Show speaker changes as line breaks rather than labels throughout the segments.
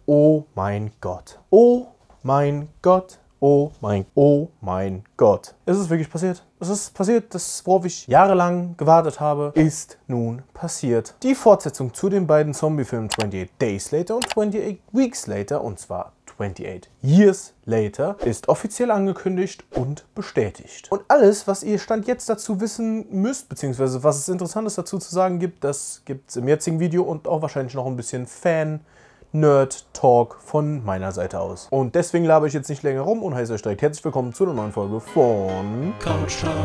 Oh mein Gott. Oh mein Gott. Oh mein Gott. Es ist wirklich passiert. Es ist passiert, das, worauf ich jahrelang gewartet habe, ist nun passiert. Die Fortsetzung zu den beiden Zombie-Filmen 28 Days Later und 28 Weeks Later, und zwar 28 Years Later, ist offiziell angekündigt und bestätigt. Und alles, was ihr Stand jetzt dazu wissen müsst, beziehungsweise was es Interessantes dazu zu sagen gibt, das gibt es im jetzigen Video und auch wahrscheinlich noch ein bisschen Nerd-Talk von meiner Seite aus. Und deswegen laber ich jetzt nicht länger rum und heiße euch direkt herzlich willkommen zu einer neuen Folge von Couch Time.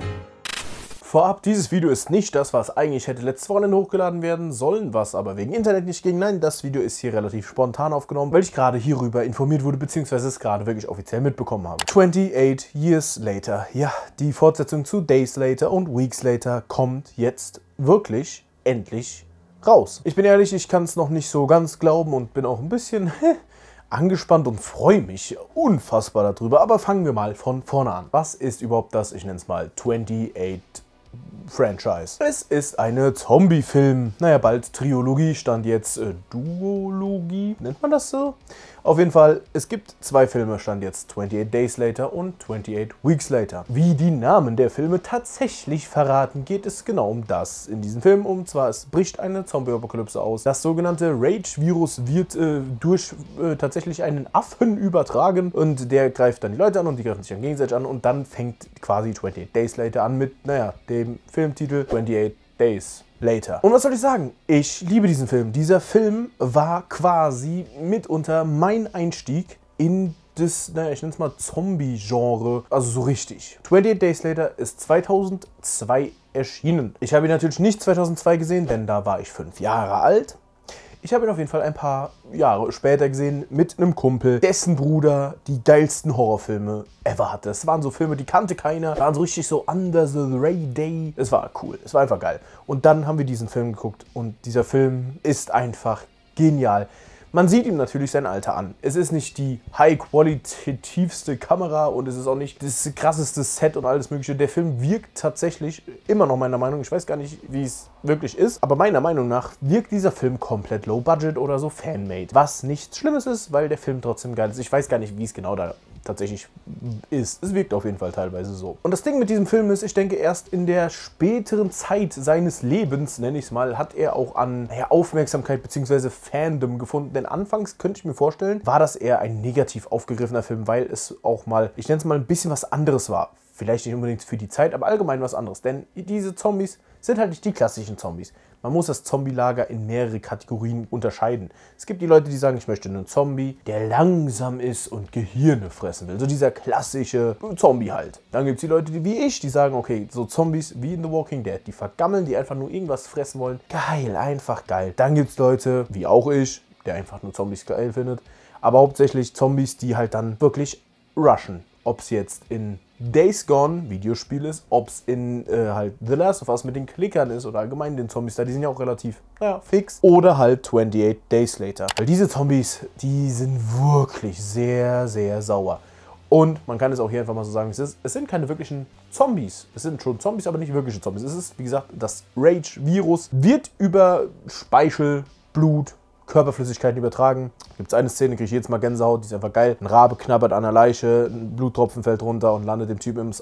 Vorab, dieses Video ist nicht das, was eigentlich hätte letztes Wochenende hochgeladen werden sollen, was aber wegen Internet nicht ging. Nein, das Video ist hier relativ spontan aufgenommen, weil ich gerade hierüber informiert wurde, beziehungsweise es gerade wirklich offiziell mitbekommen habe. 28 Years Later, ja, die Fortsetzung zu Days Later und Weeks Later kommt jetzt wirklich endlich raus. Ich bin ehrlich, ich kann es noch nicht so ganz glauben und bin auch ein bisschen angespannt und freue mich unfassbar darüber. Aber fangen wir mal von vorne an. Was ist überhaupt das, ich nenne es mal 28 Franchise? Es ist eine Zombie-Film, naja, bald Trilogie, stand jetzt Duologie, nennt man das so? Auf jeden Fall, es gibt zwei Filme, stand jetzt 28 Days Later und 28 Weeks Later. Wie die Namen der Filme tatsächlich verraten, geht es genau um das in diesem Film. Und zwar, es bricht eine Zombie-Apokalypse aus. Das sogenannte Rage-Virus wird durch tatsächlich einen Affen übertragen und der greift dann die Leute an und die greifen sich dann gegenseitig an und dann fängt quasi 28 Days Later an mit, naja, dem Filmtitel 28 Days Later. Und was soll ich sagen? Ich liebe diesen Film. Dieser Film war quasi mitunter mein Einstieg in das, naja, ich nenne es mal Zombie-Genre, also so richtig. 28 Days Later ist 2002 erschienen. Ich habe ihn natürlich nicht 2002 gesehen, denn da war ich 5 Jahre alt. Ich habe ihn auf jeden Fall ein paar Jahre später gesehen mit einem Kumpel, dessen Bruder die geilsten Horrorfilme ever hatte. Es waren so Filme, die kannte keiner, waren so richtig so Under the Radar. Es war cool, es war einfach geil. Und dann haben wir diesen Film geguckt und dieser Film ist einfach genial. Man sieht ihm natürlich sein Alter an. Es ist nicht die high-qualitativste Kamera und es ist auch nicht das krasseste Set und alles mögliche. Der Film wirkt tatsächlich, immer noch meiner Meinung, ich weiß gar nicht, wie es wirklich ist, aber meiner Meinung nach wirkt dieser Film komplett low-budget oder so fan-made. Was nichts Schlimmes ist, weil der Film trotzdem geil ist. Ich weiß gar nicht, wie es genau da tatsächlich ist. Es wirkt auf jeden Fall teilweise so. Und das Ding mit diesem Film ist, ich denke, erst in der späteren Zeit seines Lebens, nenne ich es mal, hat er auch an Aufmerksamkeit bzw. Fandom gefunden. Denn anfangs könnte ich mir vorstellen, war das eher ein negativ aufgegriffener Film, weil es auch mal, ich nenne es mal, ein bisschen was anderes war. Vielleicht nicht unbedingt für die Zeit, aber allgemein was anderes. Denn diese Zombies sind halt nicht die klassischen Zombies. Man muss das Zombie-Lager in mehrere Kategorien unterscheiden. Es gibt die Leute, die sagen, ich möchte einen Zombie, der langsam ist und Gehirne fressen will. So dieser klassische Zombie halt. Dann gibt es die Leute, die wie ich, die sagen, okay, so Zombies wie in The Walking Dead, die vergammeln, die einfach nur irgendwas fressen wollen. Geil, einfach geil. Dann gibt es Leute, wie auch ich, der einfach nur Zombies geil findet. Aber hauptsächlich Zombies, die halt dann wirklich rushen. Ob es jetzt in Days Gone Videospiel ist, ob es in halt The Last of Us mit den Klickern ist oder allgemein den Zombies da, die sind ja auch relativ, naja, fix. Oder halt 28 Days Later. Weil diese Zombies, die sind wirklich sehr, sehr sauer. Und man kann es auch hier einfach mal so sagen, es sind keine wirklichen Zombies. Es sind schon Zombies, aber nicht wirkliche Zombies. Es ist, wie gesagt, das Rage-Virus wird über Speichel, Blut, Körperflüssigkeiten übertragen. Gibt es eine Szene, kriege ich jedes Mal Gänsehaut, die ist einfach geil. Ein Rabe knabbert an der Leiche, ein Bluttropfen fällt runter und landet dem Typ im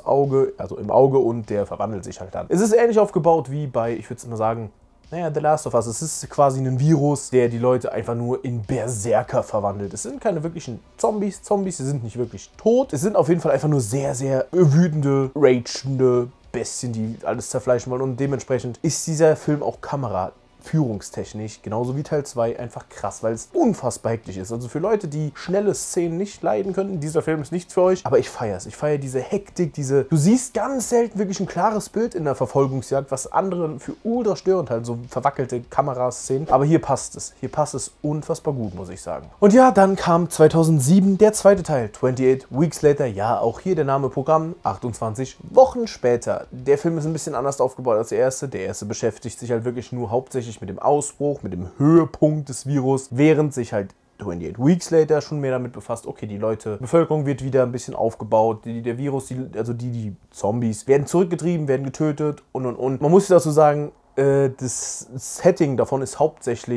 Auge und der verwandelt sich halt dann. Es ist ähnlich aufgebaut wie bei, ich würde es mal sagen, naja, The Last of Us. Es ist quasi ein Virus, der die Leute einfach nur in Berserker verwandelt. Es sind keine wirklichen Zombies. Sie sind nicht wirklich tot. Es sind auf jeden Fall einfach nur sehr, sehr wütende, ragende Bestien, die alles zerfleischen wollen. Und dementsprechend ist dieser Film auch führungstechnisch, genauso wie Teil 2, einfach krass, weil es unfassbar hektisch ist. Also für Leute, die schnelle Szenen nicht leiden können, dieser Film ist nichts für euch, aber ich feiere es. Ich feiere diese Hektik, du siehst ganz selten wirklich ein klares Bild in der Verfolgungsjagd, was andere für ultra störend halt, so verwackelte Kameraszenen, aber hier passt es. Hier passt es unfassbar gut, muss ich sagen. Und ja, dann kam 2007 der zweite Teil, 28 Weeks Later, ja, auch hier der Name Programm, 28 Wochen später. Der Film ist ein bisschen anders aufgebaut als der erste. Der erste beschäftigt sich halt wirklich nur hauptsächlich mit dem Ausbruch, mit dem Höhepunkt des Virus, während sich halt 28 Weeks Later schon mehr damit befasst, okay, die Bevölkerung wird wieder ein bisschen aufgebaut, der Virus, die Zombies werden zurückgetrieben, werden getötet und. Man muss dazu sagen, das Setting davon ist hauptsächlich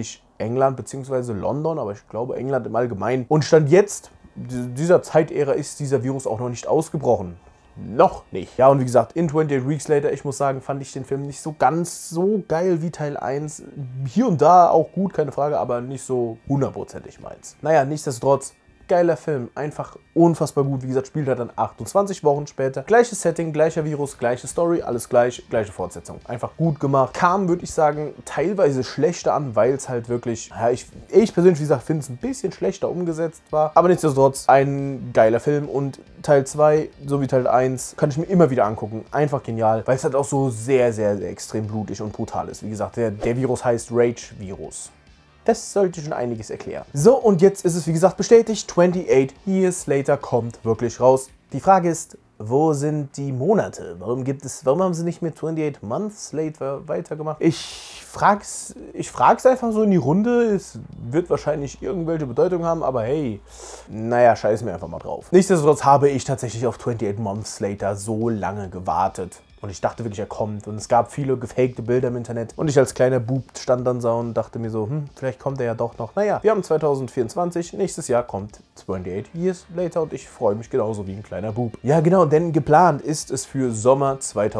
England bzw. London, aber ich glaube England im Allgemeinen. Und Stand jetzt, dieser Zeitära, ist dieser Virus auch noch nicht ausgebrochen. Noch nicht. Ja, und wie gesagt, in 28 Weeks Later, ich muss sagen, fand ich den Film nicht so ganz so geil wie Teil 1. Hier und da auch gut, keine Frage, aber nicht so hundertprozentig meins. Naja, nichtsdestotrotz, geiler Film, einfach unfassbar gut. Wie gesagt, spielt er dann 28 Wochen später. Gleiches Setting, gleicher Virus, gleiche Story, alles gleich, gleiche Fortsetzung. Einfach gut gemacht. Kam, würde ich sagen, teilweise schlechter an, weil es halt wirklich, ja, ich persönlich, wie gesagt, finde es ein bisschen schlechter umgesetzt war. Aber nichtsdestotrotz ein geiler Film und Teil 2 sowie Teil 1 kann ich mir immer wieder angucken. Einfach genial, weil es halt auch so sehr, sehr, sehr extrem blutig und brutal ist. Wie gesagt, der Virus heißt Rage-Virus. Das sollte schon einiges erklären. So, und jetzt ist es wie gesagt bestätigt, 28 Years Later kommt wirklich raus. Die Frage ist, wo sind die Monate? Warum haben sie nicht mit 28 Months Later weitergemacht? Ich frag's einfach so in die Runde. Es wird wahrscheinlich irgendwelche Bedeutung haben, aber hey, naja, scheiß mir einfach mal drauf. Nichtsdestotrotz habe ich tatsächlich auf 28 Months Later so lange gewartet. Und ich dachte wirklich, er kommt. Und es gab viele gefakte Bilder im Internet. Und ich als kleiner Bub stand dann so und dachte mir so, vielleicht kommt er ja doch noch. Naja, wir haben 2024, nächstes Jahr kommt 28 Years Later und ich freue mich genauso wie ein kleiner Bub. Ja genau, denn geplant ist es für Sommer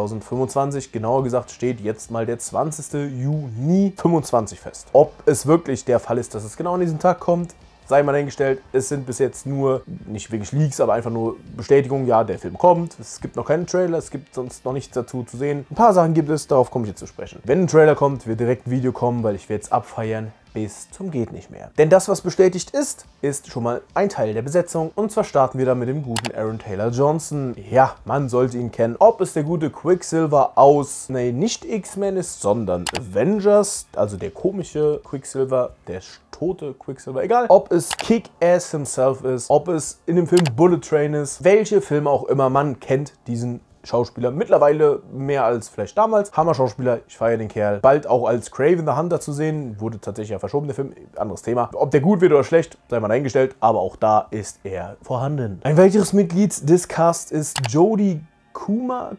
2025. Genauer gesagt steht jetzt mal der 20. Juni 25 fest. Ob es wirklich der Fall ist, dass es genau an diesem Tag kommt, sei mal dahingestellt. Es sind bis jetzt nur, nicht wirklich Leaks, aber einfach nur Bestätigungen, ja, der Film kommt. Es gibt noch keinen Trailer, es gibt sonst noch nichts dazu zu sehen. Ein paar Sachen gibt es, darauf komme ich jetzt zu sprechen. Wenn ein Trailer kommt, wird direkt ein Video kommen, weil ich werde es abfeiern bis zum geht nicht mehr. Denn das, was bestätigt ist, ist schon mal ein Teil der Besetzung. Und zwar starten wir da mit dem guten Aaron Taylor Johnson. Ja, man sollte ihn kennen. Ob es der gute Quicksilver aus, nicht X-Men ist, sondern Avengers, also der komische Quicksilver, der tote Quicksilver, egal. Ob es Kick-Ass himself ist, ob es in dem Film Bullet Train ist, welche Filme auch immer, man kennt diesen Schauspieler mittlerweile mehr als vielleicht damals. Hammer-Schauspieler, ich feiere den Kerl. Bald auch als Kraven the Hunter zu sehen. Wurde tatsächlich ja verschoben, der Film. Anderes Thema. Ob der gut wird oder schlecht, sei mal dahingestellt. Aber auch da ist er vorhanden. Ein weiteres Mitglied des Casts ist Jodie Comer.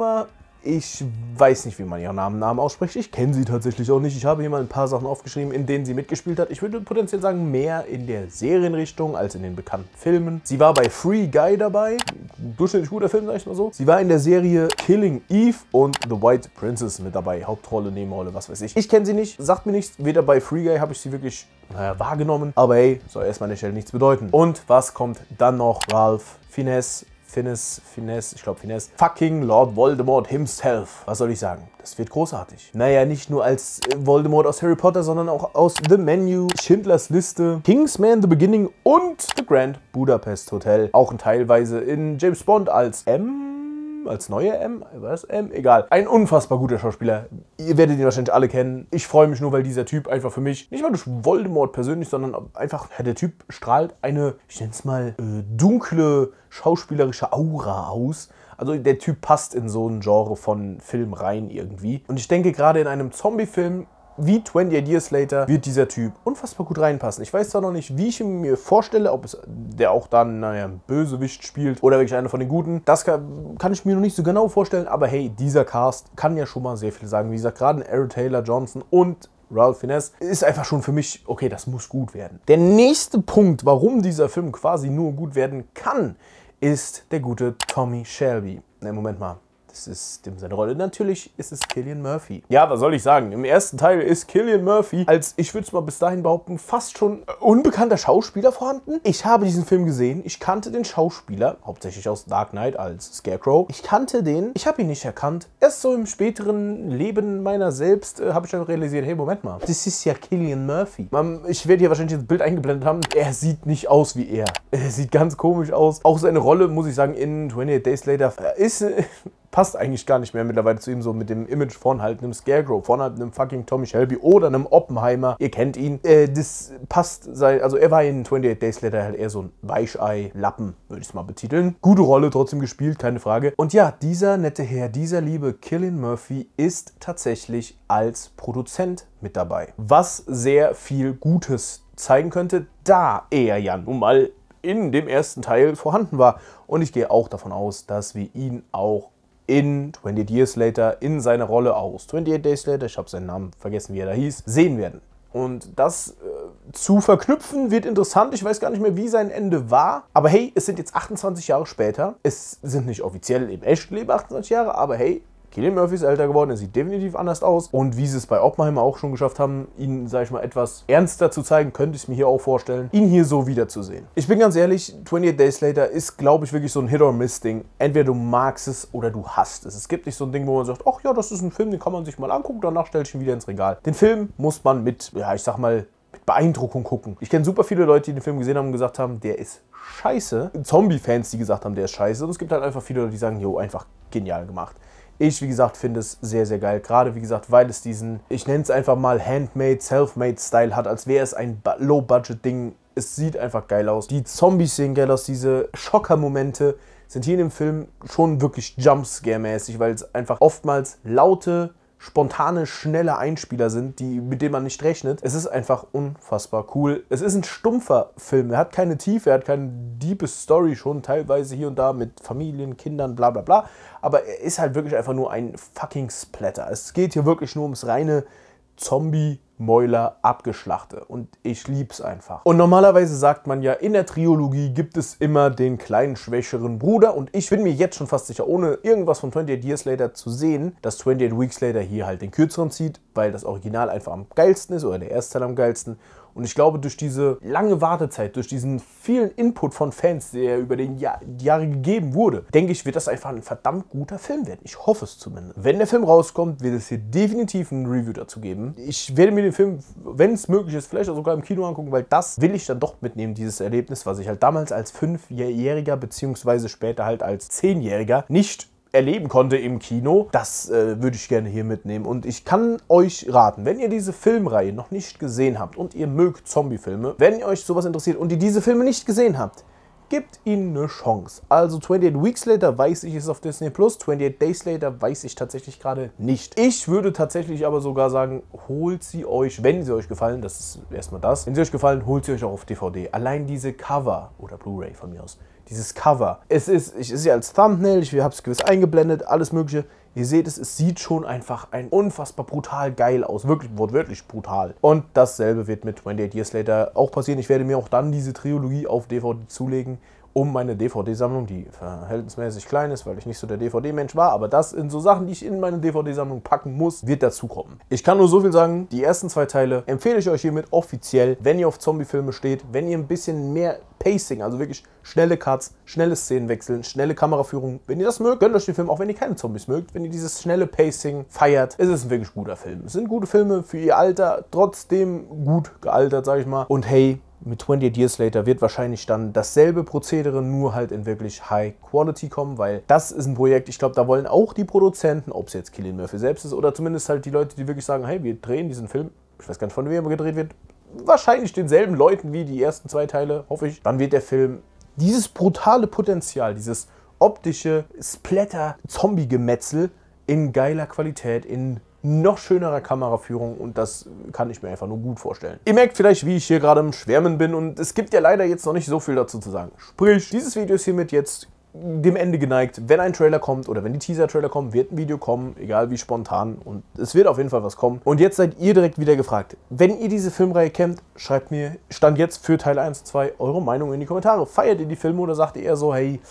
Ich weiß nicht, wie man ihren Namen ausspricht. Ich kenne sie tatsächlich auch nicht. Ich habe hier mal ein paar Sachen aufgeschrieben, in denen sie mitgespielt hat. Ich würde potenziell sagen, mehr in der Serienrichtung als in den bekannten Filmen. Sie war bei Free Guy dabei. Durchschnittlich guter Film, sag ich mal so. Sie war in der Serie Killing Eve und The White Princess mit dabei. Hauptrolle, Nebenrolle, was weiß ich. Ich kenne sie nicht, sagt mir nichts. Weder bei Free Guy habe ich sie wirklich wahrgenommen. Aber hey, soll erstmal an der Stelle nichts bedeuten. Und was kommt dann noch? Ralph Fiennes, ich glaube Fiennes, fucking Lord Voldemort himself. Was soll ich sagen? Das wird großartig. Naja, nicht nur als Voldemort aus Harry Potter, sondern auch aus The Menu, Schindlers Liste, Kingsman The Beginning und The Grand Budapest Hotel. Auch teilweise in James Bond als als neue M, was M? Egal. Ein unfassbar guter Schauspieler. Ihr werdet ihn wahrscheinlich alle kennen. Ich freue mich nur, weil dieser Typ einfach für mich, nicht mal durch Voldemort persönlich, sondern einfach, der Typ strahlt eine, ich nenne es mal, dunkle, schauspielerische Aura aus. Also der Typ passt in so ein Genre von Film rein irgendwie. Und ich denke, gerade in einem Zombie-Film wie 28 Years Later wird dieser Typ unfassbar gut reinpassen. Ich weiß zwar noch nicht, wie ich ihn mir vorstelle, ob es der auch dann, ein Bösewicht spielt oder wirklich einer von den Guten. Das kann ich mir noch nicht so genau vorstellen, aber hey, dieser Cast kann ja schon mal sehr viel sagen. Wie gesagt, gerade Aaron Taylor Johnson und Ralph Fiennes ist einfach schon für mich, okay, das muss gut werden. Der nächste Punkt, warum dieser Film quasi nur gut werden kann, ist der gute Tommy Shelby. Ne, Moment mal. Das ist seine Rolle. Natürlich ist es Cillian Murphy. Ja, was soll ich sagen? Im ersten Teil ist Cillian Murphy als, ich würde es mal bis dahin behaupten, fast schon unbekannter Schauspieler vorhanden. Ich habe diesen Film gesehen. Ich kannte den Schauspieler, hauptsächlich aus Dark Knight als Scarecrow. Ich kannte den. Ich habe ihn nicht erkannt. Erst so im späteren Leben meiner selbst habe ich dann realisiert, hey, Moment mal. Das ist ja Cillian Murphy. Ich werde hier wahrscheinlich das Bild eingeblendet haben. Er sieht nicht aus wie er. Er sieht ganz komisch aus. Auch seine Rolle, muss ich sagen, in 28 Days Later passt eigentlich gar nicht mehr mittlerweile zu ihm, so mit dem Image von halt einem Scarecrow, von halt einem fucking Tommy Shelby oder einem Oppenheimer. Ihr kennt ihn. Das passt, also er war in 28 Days Later halt eher so ein Weichei-Lappen, würde ich es mal betiteln. Gute Rolle trotzdem gespielt, keine Frage. Und ja, dieser nette Herr, dieser liebe Cillian Murphy ist tatsächlich als Produzent mit dabei. Was sehr viel Gutes zeigen könnte, da er ja nun mal in dem ersten Teil vorhanden war. Und ich gehe auch davon aus, dass wir ihn auch in 28 Years Later in seiner Rolle aus 28 Days Later, ich habe seinen Namen vergessen, wie er da hieß, sehen werden. Und das zu verknüpfen wird interessant. Ich weiß gar nicht mehr, wie sein Ende war. Aber hey, es sind jetzt 28 Jahre später. Es sind nicht offiziell im echten Leben 28 Jahre, aber hey, Cillian Murphy ist älter geworden, er sieht definitiv anders aus. Und wie sie es bei Oppenheimer auch schon geschafft haben, ihn, sag ich mal, etwas ernster zu zeigen, könnte ich es mir hier auch vorstellen, ihn hier so wiederzusehen. Ich bin ganz ehrlich, 28 Days Later ist, glaube ich, wirklich so ein Hit-or-Miss-Ding. Entweder du magst es oder du hasst es. Es gibt nicht so ein Ding, wo man sagt, ach ja, das ist ein Film, den kann man sich mal angucken, danach stelle ich ihn wieder ins Regal. Den Film muss man mit, ja, ich sag mal, mit Beeindruckung gucken. Ich kenne super viele Leute, die den Film gesehen haben und gesagt haben, der ist scheiße. Zombie-Fans, die gesagt haben, der ist scheiße. Und es gibt halt einfach viele Leute, die sagen, jo, einfach genial gemacht. Ich, wie gesagt, finde es sehr, sehr geil. Gerade, wie gesagt, weil es diesen, ich nenne es einfach mal Handmade, Self-Made-Style hat, als wäre es ein Low-Budget-Ding. Es sieht einfach geil aus. Die Zombies sehen geil aus. Diese Schocker-Momente sind hier in dem Film schon wirklich Jumpscare-mäßig, weil es einfach oftmals laute, spontane, schnelle Einspieler sind, mit denen man nicht rechnet. Es ist einfach unfassbar cool. Es ist ein stumpfer Film. Er hat keine Tiefe, er hat keine deepe Story, schon teilweise hier und da mit Familien, Kindern, bla bla bla. Aber er ist halt wirklich einfach nur ein fucking Splatter. Es geht hier wirklich nur ums reine Zombie-Mäuler abgeschlachte. Und ich lieb's einfach. Und normalerweise sagt man ja, in der Trilogie gibt es immer den kleinen, schwächeren Bruder. Und ich bin mir jetzt schon fast sicher, ohne irgendwas von 28 Years Later zu sehen, dass 28 Weeks Later hier halt den kürzeren zieht, weil das Original einfach am geilsten ist oder der erste Teil am geilsten. Und ich glaube, durch diese lange Wartezeit, durch diesen vielen Input von Fans, der über die Jahre gegeben wurde, denke ich, wird das einfach ein verdammt guter Film werden. Ich hoffe es zumindest. Wenn der Film rauskommt, wird es hier definitiv ein Review dazu geben. Ich werde mir den Film, wenn es möglich ist, vielleicht auch sogar im Kino angucken, weil das will ich dann doch mitnehmen, dieses Erlebnis, was ich halt damals als 5-Jähriger beziehungsweise später halt als 10-Jähriger nicht erleben konnte im Kino. Das würde ich gerne hier mitnehmen. Und ich kann euch raten, wenn ihr diese Filmreihe noch nicht gesehen habt und ihr mögt Zombie-Filme, wenn ihr euch sowas interessiert und ihr diese Filme nicht gesehen habt, gebt ihnen eine Chance. Also 28 Weeks Later weiß ich, ist auf Disney Plus. 28 Days Later weiß ich tatsächlich gerade nicht. Ich würde tatsächlich aber sogar sagen, holt sie euch, wenn sie euch gefallen, das ist erstmal das, wenn sie euch gefallen, holt sie euch auch auf DVD. Allein diese Cover oder Blu-ray von mir aus. Dieses Cover. Es ist ja als Thumbnail, ich habe es gewiss eingeblendet, alles mögliche. Ihr seht es, es sieht schon einfach unfassbar brutal geil aus. Wirklich, wortwörtlich brutal. Und dasselbe wird mit 28 Years Later auch passieren. Ich werde mir auch dann diese Trilogie auf DVD zulegen, um meine DVD-Sammlung, die verhältnismäßig klein ist, weil ich nicht so der DVD-Mensch war, aber das sind so Sachen, die ich in meine DVD-Sammlung packen muss, wird dazukommen. Ich kann nur so viel sagen, die ersten 2 Teile empfehle ich euch hiermit offiziell, wenn ihr auf Zombie-Filme steht, wenn ihr ein bisschen mehr Pacing, also wirklich schnelle Cuts, schnelle Szenenwechseln, schnelle Kameraführung, wenn ihr das mögt, gönnt euch den Film, auch wenn ihr keine Zombies mögt, wenn ihr dieses schnelle Pacing feiert, ist es ein wirklich guter Film. Es sind gute Filme für ihr Alter, trotzdem gut gealtert, sage ich mal. Und hey, mit 28 Years Later wird wahrscheinlich dann dasselbe Prozedere, nur halt in wirklich High Quality kommen, weil das ist ein Projekt, ich glaube, da wollen auch die Produzenten, ob es jetzt Cillian Murphy selbst ist oder zumindest halt die Leute, die wirklich sagen, hey, wir drehen diesen Film, ich weiß gar nicht, von wem er gedreht wird, wahrscheinlich denselben Leuten wie die ersten 2 Teile, hoffe ich. Dann wird der Film dieses brutale Potenzial, dieses optische Splatter-Zombie-Gemetzel in geiler Qualität, in noch schönerer Kameraführung und das kann ich mir einfach nur gut vorstellen. Ihr merkt vielleicht, wie ich hier gerade im Schwärmen bin und es gibt ja leider jetzt noch nicht so viel dazu zu sagen. Sprich, dieses Video ist hiermit jetzt dem Ende geneigt. Wenn ein Trailer kommt oder wenn die Teaser-Trailer kommen, wird ein Video kommen, egal wie spontan und es wird auf jeden Fall was kommen. Und jetzt seid ihr direkt wieder gefragt. Wenn ihr diese Filmreihe kennt, schreibt mir Stand jetzt für Teil 1 und 2 eure Meinung in die Kommentare. Feiert ihr die Filme oder sagt ihr eher so, hey,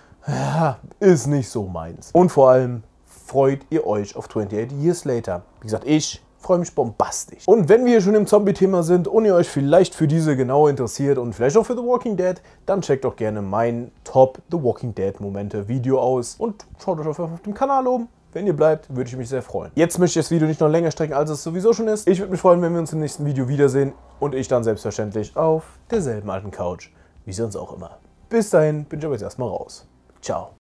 ist nicht so meins. Und vor allem, freut ihr euch auf 28 Years Later? Wie gesagt, ich freue mich bombastisch. Und wenn wir hier schon im Zombie-Thema sind und ihr euch vielleicht für diese genau interessiert und vielleicht auch für The Walking Dead, dann checkt doch gerne mein Top The Walking Dead Momente Video aus und schaut euch auf dem Kanal um. Wenn ihr bleibt, würde ich mich sehr freuen. Jetzt möchte ich das Video nicht noch länger strecken, als es sowieso schon ist. Ich würde mich freuen, wenn wir uns im nächsten Video wiedersehen und ich dann selbstverständlich auf derselben alten Couch, wie sonst auch immer. Bis dahin bin ich aber jetzt erstmal raus. Ciao.